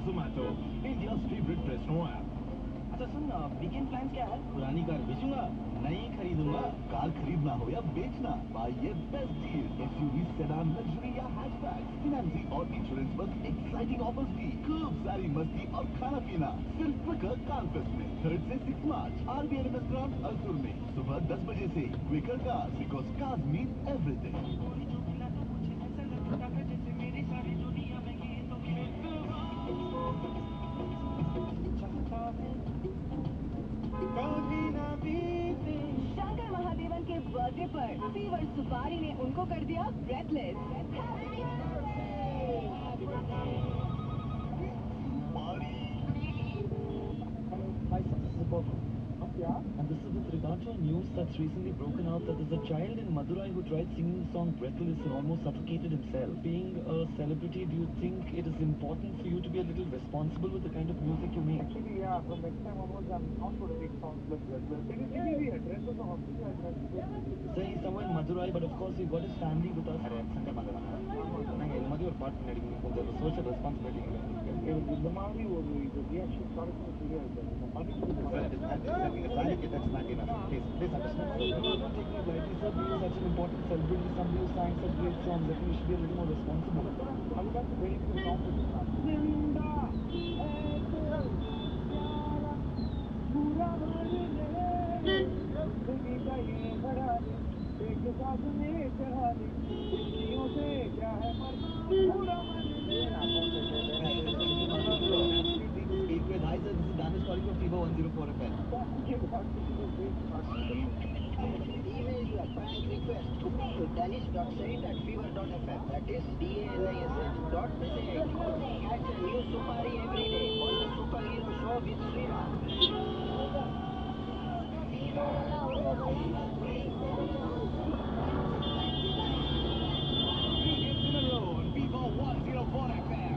Zomato, India's favorite restaurant app. अच्छा सुन, weekend plans क्या है? पुरानी कार बेचूंगा, नई खरीदूंगा। कार खरीदना हो या बेचना, पाइए best deal. SUV, sedan, luxury या हैचबैक, फाइनेंसिंग और इंश्योरेंस पर एक्साइटिंग ऑफर्स भी, खूब सारी मस्ती और खाना पीना सिर्फ क्विकर कार फेस्ट में 3rd से 6 मार्च RBNMS ग्राउंड अल्टूर में सुबह 10 बजे से। Quikr car, because cars mean everything. Shankar Mahadevan के बर्थडे पर फीवर सुपारी ने उनको कर दिया breathless. And this is with regard to a news that's recently broken out that there's a child in Madurai who tried singing the song Breathless and almost suffocated himself. Being a celebrity, do you think it is important for you to be a little responsible with the kind of music you make? Actually, yeah, from next time onwards, I'm not going to make songs like Breathless. Can you give me the address of the hospital address? So he's somewhere in Madurai, but of course we've got his family with us. Social responsibility. The Maori will be the reaction. Sorry for the video. That's not enough. Please understand. I'm not taking it lightly, sir. Being such an important celebrity, somebody who sang such great songs, I think we should be a little more responsible. I would like to bring the song with Speak with hi sir, this is Danish calling from Fever 104 FM. Email your prank request to danish.saint@fever.fm. That is DANISH.saint. Catch a new Supari every day on the Superhero Show with Sriram. 3 hits in a row on Fever 104 FM.